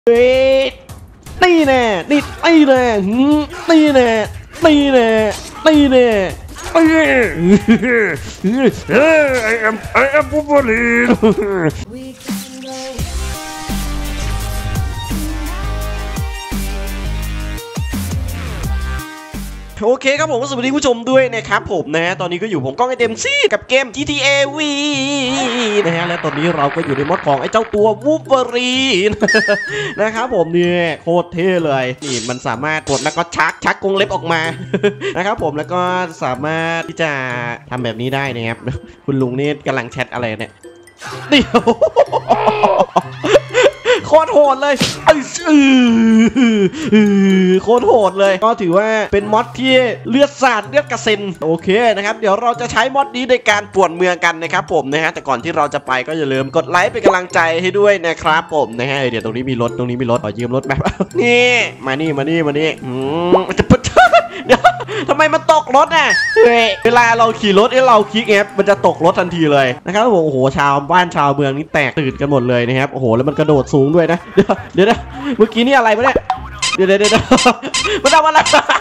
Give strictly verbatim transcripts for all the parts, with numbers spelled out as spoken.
นี่แน่นี่นี่แน่นี่แน่นี่แน่นี่แน่เฮ้ย I am I am Wolverine โอเคครับผมสวัสดีผู้ชมด้วยนะครับผมนะฮะตอนนี้ก็อยู่ผมก้องไอเต็มซี่กับเกม จี ที เอ วี นะฮะและตอนนี้เราก็อยู่ในมอดของไอ้เจ้าตัววูฟเวอรีนนะครับผมเนี่ยโคตรเท่เลยนี่มันสามารถกดแล้วก็ชักชักกรงเล็บออกมานะครับผมแล้วก็สามารถที่จะทำแบบนี้ได้นะครับคุณลุงนี่กำลังแชทอะไรเนี่ยเดี๋ยวโคตรโหดเลยโคตรโหดเลยก็ถือว่าเป็นมอดที่เลือดสาดเลือดกระเซ็นโอเคนะครับเดี๋ยวเราจะใช้มอดนี้ในการป่วนเมืองกันนะครับผมนะฮะแต่ก่อนที่เราจะไปก็อย่าลืมกดไลค์เป็นกำลังใจให้ด้วยนะครับผมนะฮะเดี๋ยวตรงนี้มีรถตรงนี้มีรถขอยืมรถแบบนี่มานี่มานี่มานี่เดี๋ยวทำไมมันตกรถน่ะเวลาเราขี่รถเราคลิกแอปมันจะตกรถทันทีเลยนะครับผมโอ้โหชาวบ้านชาวเมืองนี่แตกตื่นกันหมดเลยนะครับโอ้โหแล้วมันกระโดดสูงด้วยนะเดี๋ยวเดี๋ยวนะเมื่อกี้นี่อะไรวะเนี่ยเดี๋ยวเดี๋ยวเดี๋ยวมันทำอะไร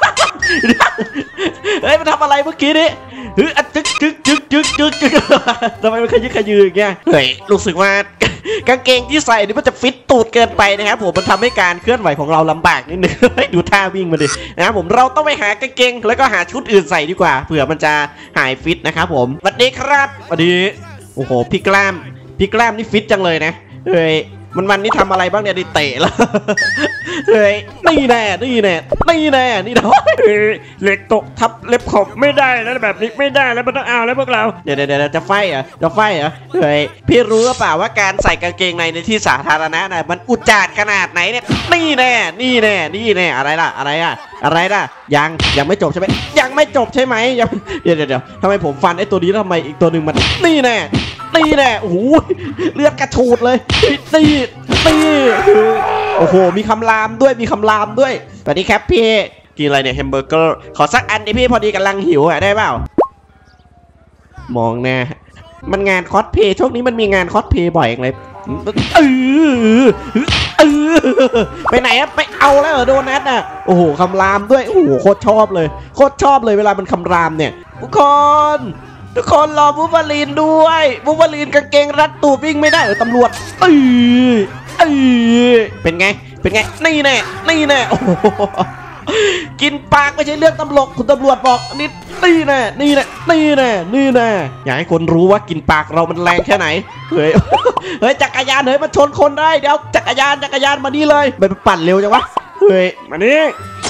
เฮ้ยมันทำอะไรเมื่อกี้นี่เฮ้ยจึ๊กจึ๊กจึ๊กจึ๊กจึ๊กจึ๊กทำไมมันขยึกขยืออย่างเงี้ยเฮ้ยรู้สึกว่ากางเกงที่ใส่นี่มันจะฟิตตูดเกินไปนะครับผมมันทำให้การเคลื่อนไหวของเราลำบากนิดนึงดูท่าวิ่งมาดินะครับผมเราต้องไปหากางเกงแล้วก็หาชุดอื่นใส่ดีกว่าเผื่อมันจะหายฟิตนะครับผมสวัสดีครับสวัสดีโอ้โหพี่กล้ามพี่กล้ามนี่ฟิตจังเลยนะเฮ้ยมันวันนี้ทำอะไรบ้างเนี่ยดิเตะแล้วเฮ้ยนี่แน่นี่แน่นี่แน่นี่นะเหล็กตกทับเล็บขบไม่ได้แล้วแบบนี้ไม่ได้แล้วมันต้องเอาแล้วพวกเราเดี๋ยวเดี๋ยวจะไฟอ่ะจะไฟอ่ะเฮ้ยพี่รู้หรือเปล่าว่าการใส่กางเกงในในที่สาธารณะน่ะมันอุจจาระขนาดไหนเนี่ยนี่แน่นี่แน่นี่แน่อะไรล่ะอะไรอ่ะอะไรล่ะยังยังไม่จบใช่ไหมยังไม่จบใช่ไหมยังเดี๋ยวเดี๋ยวทำไมผมฟันไอ้ตัวนี้ทำไมอีกตัวหนึ่งมันนี่แน่นี่แน่โอ้โหเลือดกระฉูดเลยนี่นี่โอ้โหมีคำรามด้วยมีคำรามด้วยสวัสดีครับพี่กินอะไรเนี่ยแฮมเบอร์เกอร์ขอสักอันดิพี่พอดีกำลังหิวอ่ะได้เปล่ามองแน่มันงานคอสเพย์ช่วงนี้มันมีงานคอสเพย์บ่อยเลยเออเออไปไหนอะไปเอาแล้วเหรอโดนัทอ่ะโอ้โหคำรามด้วยโอ้โหโคตรชอบเลยโคตรชอบเลยเวลามันคำรามเนี่ยทุกคนทุกคนรอวูฟเวอรีนด้วยวูฟเวอรีนกางเกงรัดตูดวิ่งไม่ได้เออตำรวจเออเออเป็นไงเป็นไงนี่แน่นี่แน่โอ้กินปากไม่ใช่เรื่องตำรวจคุณตำรวจบอกนี่นี่แน่นี่แน่นี่แน่นี่แน่อยากให้คนรู้ว่ากินปากเรามันแรงแค่ไหนเฮ้ยเฮ้ยจักรยานเฮ้ยมันชนคนได้เดี๋ยวจักรยานจักรยานมานี่เลยไปปั่นเร็วจังวะเฮ้ยมานี่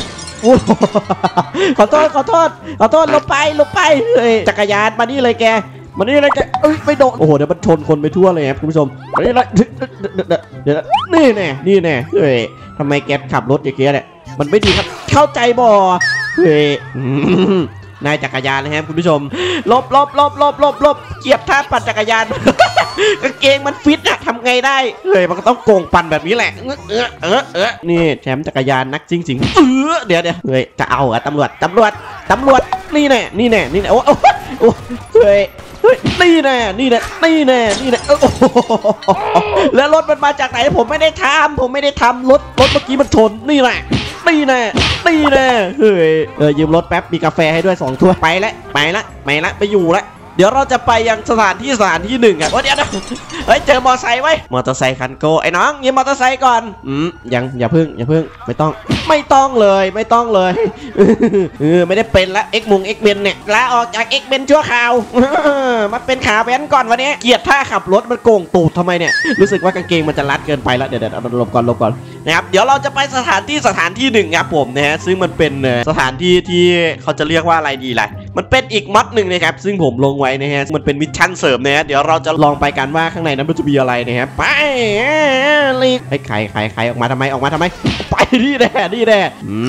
ขอโทษขอโทษขอโทษลงไปลงไปเฮ้ยจักรยานมานี่เลยแกมานี่เลยแกเอ้ยไม่โดนโอ้โหเดี๋ยวมันชนคนไปทั่วเลยครับคุณผู้ชมมานี่เลยเดี๋ยวนี่แน่นี่แน่เฮ้ยทำไมแกขับรถอย่างเงี้ยเนี่ยมันไม่ดีครับเข้าใจบ่เฮ้ยนายจักรยานนะครับคุณผู้ชมลบลบลบลบลบลบเกียบท่าปั่นจักรยานกางเกงมันฟิตอะทำไงได้เฮ้ยมันก็ต้องโกงปั่นแบบนี้แหละเออเออเออนี่แชมป์จักรยานนักจริงจริงเออเดี๋ยวเดี๋ยวเฮ้ยจะเอาอะตำรวจตำรวจตำรวจนี่แน่นี่แน่นี่แน่โอ้โอ้เฮ้ยเฮ้ยนี่แน่นี่แน่นี่แน่นี่แน่โอ้แล้วรถมันมาจากไหนผมไม่ได้ทำผมไม่ได้ทำรถรถเมื่อกี้มันชนนี่แหละนี่แน่นี่แน่เฮ้ยเออยืมรถแป๊บมีกาแฟให้ด้วยสองถ้วยไปละไปละไปละไปอยู่ละเดี๋ยวเราจะไปยังสถานที่สถานที่หนึ่งอ่ะเดี๋ยวนะเฮ้ยเจอมอเตอร์ไซค์ไว้มอเตอร์ไซค์คันโกไอ้น้องยืมมอเตอร์ไซค์ก่อนอืมยังอย่าพึ่งอย่าพึ่งไม่ต้องไม่ต้องเลยไม่ต้องเลยเออไม่ได้เป็นละเอ็กมุงเอ็กเมนเนี่ยลาออกจากเอ็กเมนชั่วคราวมาเป็นขาแว้นก่อนวันนี้เกียรติท่าขับรถมันโกงตูดทำไมเนี่ยรู้สึกว่ากางเกงมันจะรัดเกินไปแล้วเดี๋ยวเดี๋ยวหลบก่อนหลบก่อนนะครับเดี๋ยวเราจะไปสถานที่สถานที่หนึ่งครับผมนะฮะซึ่งมันเป็นสถานที่ที่เขาจะเรียกว่าอะไรดีล่ะมันเป็นอีกม็อดหนึ่งนะครับซึ่งผมลงไว้นะฮะมันเป็นมิชชั่นเสริมนะฮะเดี๋ยวเราจะลองไปกันว่าข้างในนั้นมันจะมีอะไรนะครับไปรีบไอ้ไข่ไข่ไข่ออกมาทำไมออกมาทำไมไปนี่แน่นี่แน่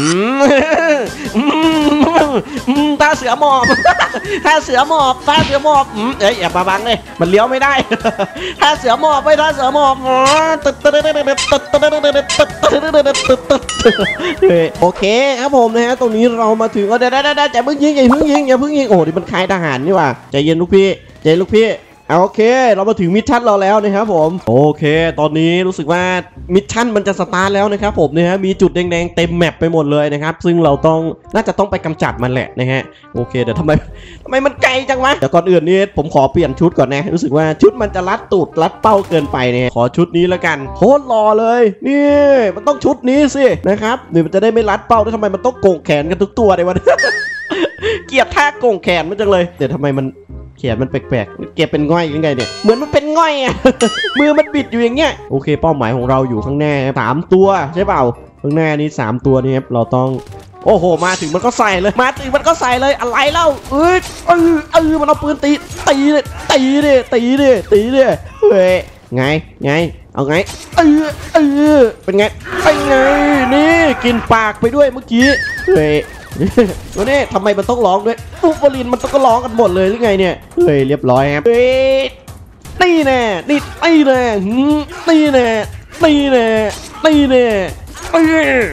ท่าเสือหมอบท่าเสือหมอบท่าเสือหมอบเอ้ยอย่ามาบังเลยมันเลี้ยวไม่ได้ท่าเสือหมอบไปท่าเสือหมอบตึ๊ดตึ๊ดตึ๊ดตึ๊ดตึ๊ดตึ๊ดตึ๊ดตึ๊ดตึ๊ดตึ๊ดโอเคครับผมนะฮะตรงนี้เรามาถึงเดี๋ยวได้ได้อย่าเพิ่งยิงอย่าเพิ่งยิงอย่าเพิ่งยิงโอ้ดิมันคล้ายทหารนี่ว่ะใจเย็นลูกพี่ใจลูกพี่โอเคเรามาถึงมิชชั่นเราแล้วนะครับผมโอเคตอนนี้รู้สึกว่ามิชชั่นมันจะสตาร์ทแล้วนะครับผมนะฮะมีจุดแดงๆเต็มแมปไปหมดเลยนะครับซึ่งเราต้องน่าจะต้องไปกำจัดมันแหละนะฮะโอเคเดี๋ยวทำไมทำไมมันไกลจังวะเดี๋ยวก่อนอื่นนี่ผมขอเปลี่ยนชุดก่อนนะรู้สึกว่าชุดมันจะรัดตูดรัดเป้าเกินไปเนี่ยขอชุดนี้แล้วกันโคตรหล่อเลยนี่มันต้องชุดนี้สินะครับเดี๋ยวมันจะได้ไม่รัดเป้าแล้วทำไมมันต้องโก่งแขนกันทุกตัวเลยวะ เกลียดท่าโก่งแขนมันจังเลยเดี๋ยวทำไมมันแขนมันแปลกๆเกลียดเป็นง่อยยังไงเนี่ยเหมือนมันเป็นง่อยอ่ะ มือมันบิดอยู่อย่างเงี้ยโอเคเป้าหมายของเราอยู่ข้างหน้าสามตัวใช่เปล่าข้างหน้านี้สามตัวนี่ครับเราต้องโอ้โหมาถึงมันก็ใส่เลยมาถึงมันก็ใส่เลยอะไรเล่าเอ้ยเออเออมันเอาปืนตีตีเลยตีเลยตีเลยตีเลยเฮ้ยไงไงเอาไงเออเออเป็นไงเป็นไงนี่กินปากไปด้วยเมื่อกี้เฮ้ยวันนี้ทำไมมันต้องร้องด้วยอุบลินมันต้องก็ร้องกันหมดเลยหรือไงเนี่ยเฮ้ยเรียบร้อยครับเฮ้ยนี่แน่นี่นี่แน่นี่แน่นี่แน่นี่แน่เฮ้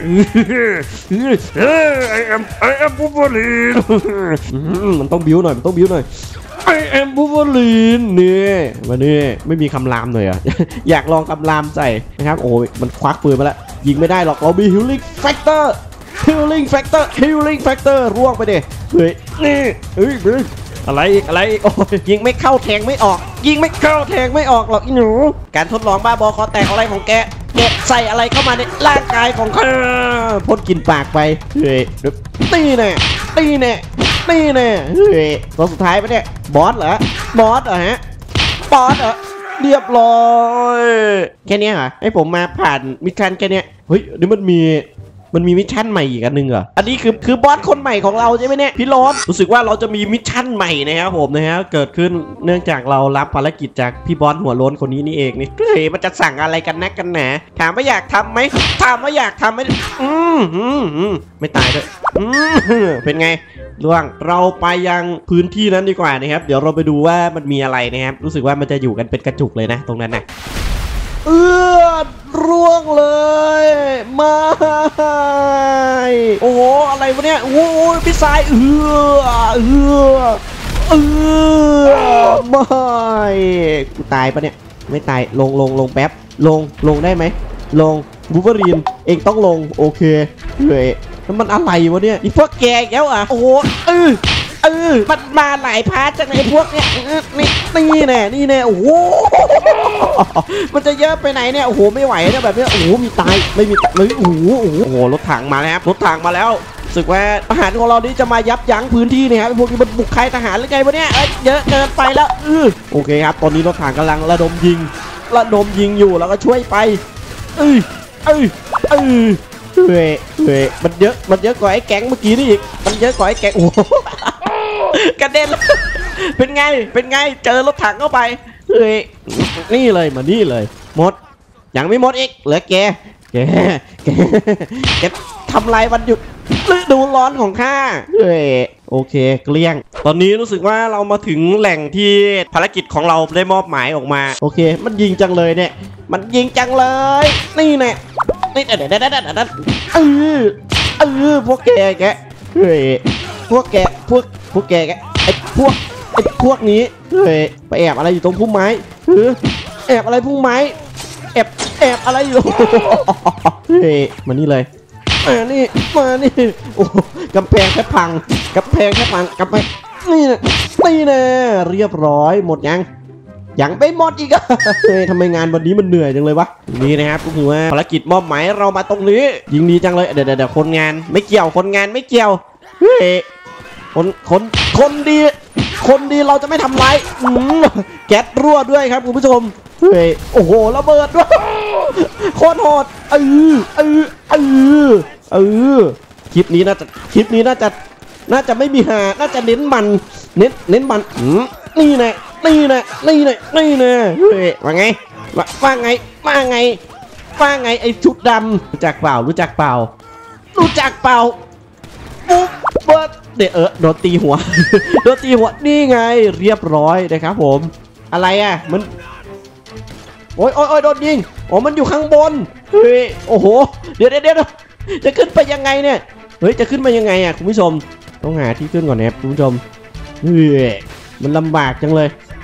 ยไอแอมไอแอมอุบลินมันต้องบิ้วหน่อยมันต้องบิ้วหน่อยไอแอมอุบลินนี่มาเนี่ยไม่มีคำรามเลยอ่ะอยากลองคำรามใส่นะครับโอ้ยมันควักปืนมาแล้วยิงไม่ได้หรอกเรามีฮิลลิ่งแฟกเตอร์Healing Factor Healing Factor ร่วงไปดิเฮ้ยนี่เฮ้ยอะไรอีกอะไรอีกโอ้ยยิงไม่เข้าแทงไม่ออกยิงไม่เข้าแทงไม่ออกหรอกอีหนูการทดลองบ้าบอคอแตกอะไรของแกแกใส่อะไรเข้ามาในร่างกายของข้าพ่นกินปากไปเฮ้ยตีแน่ตีแน่ตีแน่เฮ้ยตัวสุดท้ายปะเนี่ยบอสเหรอบอสเหรอฮะบอสเหรอเรียบร้อยแค่นี้เหรอให้ผมมาผ่านมิชชั่นแค่นี้เฮ้ยนี่มันมีมันมีมิชชั่นใหม่อีกอันนึงเหรออันนี้คือคือบอสคนใหม่ของเราใช่ไหมเนี่ยพี่โรสรู้สึกว่าเราจะมีมิชชั่นใหม่นะครับผมนะฮะเกิดขึ้นเนื่องจากเรารับภารกิจจากพี่บอสหัวโล้นคนนี้นี่เองนี่เฮ้ยมันจะสั่งอะไรกันนักกันหนาถามว่าอยากทำไหมถามว่าอยากทำไหมอืมอืมอืมไม่ตายด้วยอืมเป็นไงล่วงเราไปยังพื้นที่นั้นดีกว่านะครับเดี๋ยวเราไปดูว่ามันมีอะไรนะครับรู้สึกว่ามันจะอยู่กันเป็นกระจุกเลยนะตรงนั้นนะเอือดร่วงเลยไม่โอ้โหอะไรวะเนี่ยโอ้โหพี่สายเอือเอือเอือไม่กูตายปะเนี่ยไม่ตายลงลงลงแป๊บลงลงได้ไหมลงบูเบอรีนเองต้องลงโอเคเฮ้ยแล้วมันอะไรวะเนี่ยอีพวกแกแล้วอ่ะโอ้โหเออเออมันมาหลายพาร์ทจากไอ้พวกเนี้ยนี่นี่แน่นี่แน่โอ้โหมันจะเยอะไปไหนเนี่ยโอ้โหไม่ไหวเนี่ยแบบเนี้ยโอ้โหมีตายไม่มีไม่โอ้โหโอ้โหรถถังมาแล้วรถถังมาแล้วรู้สึกว่าทหารของเรานี่จะมายับยั้งพื้นที่เนี่ยครับพวกนี้มันบุกใครทหารหรือไงวะเนี่ยเยอะเกินไปแล้วเออโอเคครับตอนนี้รถถังกำลังระดมยิงระดมยิงอยู่แล้วก็ช่วยไปเออเออเออเฮ้ยเฮ้ยมันเยอะมันเยอะกว่าไอ้แก๊งเมื่อกี้นี่อีกมันเยอะกว่าไอ้แก๊งโอ้กระเด็นเป็นไงเป็นไงเจอรถถังเข้าไปเฮ้ยนี่เลยมานี่เลยหมดยังไม่หมดอีกเหลือแกแกแกแกทำลายวันหยุดฤดูร้อนของข้าเฮ้ยโอเคเกลี้ยงตอนนี้รู้สึกว่าเรามาถึงแหล่งที่ภารกิจของเราได้มอบหมายออกมาโอเคมันยิงจังเลยเนี่ยมันยิงจังเลยนี่แน่นี่เด็ดเด็ดเด็ดเด็ดเด็ดเออเออพวกแกแกเฮ้ยพวกแกพวกพวกแกแกไอ้พวกไอ้พวกนี้เฮ้ยไปแอบอะไรอยู่ตรงพุ่มไม้เออแอบอะไรพุ่มไม้แอบแอบอะไรอยู่เฮ้ยมานี่เลยมานี่มานี่โอ้กำแพงแค่พังกำแพงแค่พังกำแพงนี่นะนี่นะเรียบร้อยหมดยังยังไม่หมดอีกอะเฮ้ยทำไมงานวันนี้มันเหนื่อยจังเลยวะนี่นะครับก็คือว่าภารกิจมอบหมายเรามาตรงนี้ยิงดีจังเลยเดี๋ยวเดี๋ยวคนงานไม่เกี่ยวคนงานไม่เกี่ยวเฮ้ยคนคนคนดีคนดีเราจะไม่ทำร้ายแก๊สรั่วด้วยครับคุณผู้ชมเฮ้ยโอ้โหระเบิดด้วยโคตรโหดเออเออเออเออคลิปนี้น่าจะคลิปนี้น่าจะน่าจะไม่มีหาน่าจะเน้นมันเน้นเน้นมันนี่แน่นี่แน่นี่แน่นี่แน่เฮ้ยว่าไงว่าว่าไงว่าไงว่าไงไอ้ชุดดำรู้จักเปล่ารู้จักเปล่ารู้จักเปล่าปุ๊บเบิร์ดเดี๋ยวเออโดนตีหัวโดนตีหัวนี่ไงเรียบร้อยนะครับผมอะไรอ่ะมันโอ้ยโอ้ยโอ้ยโดนยิงอ๋อมันอยู่ข้างบนเฮ้ยโอ้โหเดี๋ยวเดี๋ยวเดี๋ยวจะขึ้นไปยังไงเนี่ยเฮ้ยจะขึ้นไปยังไงอ่ะคุณผู้ชมต้องหาที่ขึ้นก่อนนะครับคุณผู้ชมเฮ้ยมันลำบากจังเลย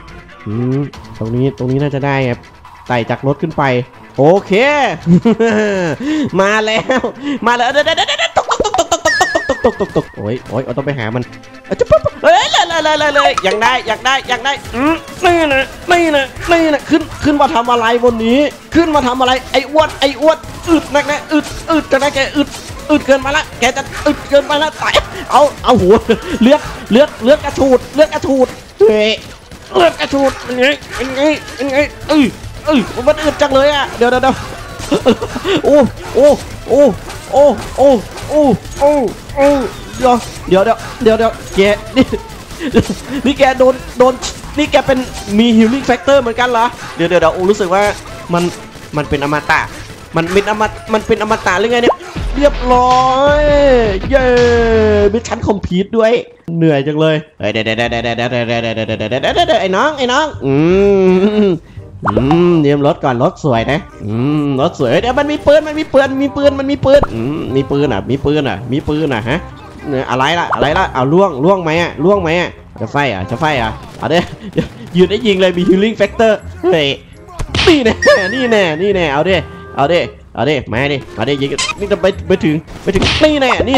อืมตรงนี้ตรงนี้น่าจะได้ครับไต่จากรถขึ้นไปโอเค มาแล้วมาแล้วเดี๋ยวเดี๋ยวเดี๋ยวตกตกตกตกตกตกตกตกตกตกโอ้ยโอ้ยต้องไปหามันจะปุ๊บเฮ้ยเลยเลยเลยเลยอยากได้อยากได้อยากได้อืมนี่นะนี่นะนี่นะขึ้นขึ้นมาทำอะไรบนนี้ขึ้นมาทำอะไรไอ้อ้วนไอ้อ้วนอึดนักนะอึดอึดจะได้แกอึดอึดเกินมาละแกจะอึดเกินไปละตายเอาเอาหัวเลือดเลือดเลือดกระชูดเลือดกระชูดเฮ้ยเลือดกระชูดยังไงยังไงยังไงเออเออมันอึดจังเลยอ่ะเดี๋ยวเดี๋ยวโอ้โอ้โอ้โอ้โอ้โอ้โอ้โอ้เดี๋ยวเดี๋ยวเดี๋ยวเดี๋ยวเดี๋ยวแกนี่นี่แกโดนโดนนี่แกเป็นมีฮิลลิ่งแฟกเตอร์เหมือนกันเหรอเดี๋ยวเดี๋ยวเดี๋ยวโอ้รู้สึกว่ามันมันเป็นอมตะมันเป็นอมตะมันเป็นอมตะหรือไงเนี่ยเรียบร้อยเย้มิชชั่นคอมพลีทด้วยเหนื่อยจังเลยเฮ้ยเดี๋ยวเดี๋ยวเดี๋ยวเดี๋ยวเดี๋ยวเดี๋ยวเดี๋ยวเดี๋ยวเดี๋ยวเดี๋ยวเดี๋ยวไอ้น้องไอ้น้องอืมอืมเตรียมรถก่อนรถสวยนะอืมรถสวยเดี๋ยวมันมีปืนมันมีปืนมีปืนมันมีปืนอืมมีปืนอ่ะมีปืนอ่ะมีปืนอ่ะฮะเนี่ยอะไรล่ะอะไรล่ะเอาล่วงล่วงไหมอ่ะล่วงไหมอ่ะจะไฟอ่ะจะไฟอ่ะเอาเด้ยืนได้ยิงเลยมีฮิลลิ่งแฟกเตอร์เฮ้ยนี่แน่นี่แน่นี่แน่เอาเด้เอาเด้เอาดิมาดิมาดิยิงนี่จะไปไปถึงไปถึงนี่แน่นี่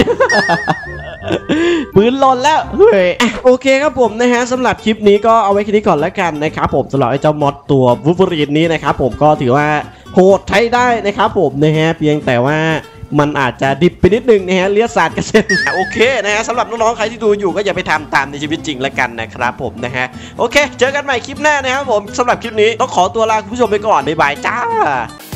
ปืนหล่นแล้วเฮ้ยโอเคครับผมนะฮะสำหรับคลิปนี้ก็เอาไว้แค่นี้ก่อนแล้วกันนะครับผมสำหรับไอ้เจ้ามอดตัววูล์ฟเวอรีนนี้นะครับผมก็ถือว่าโหดใช้ได้นะครับผมนะฮะเพียงแต่ว่ามันอาจจะดิบไปนิดนึงนะฮะเลียดศาสตร์กระเซ็นโอเคนะฮะสำหรับน้องๆใครที่ดูอยู่ก็อย่าไปทำตามในชีวิตจริงแล้วกันนะครับผมนะฮะโอเคเจอกันใหม่คลิปหน้านะครับผมสำหรับคลิปนี้ต้องขอตัวลาคุณผู้ชมไปก่อนบ๊ายบายจ้า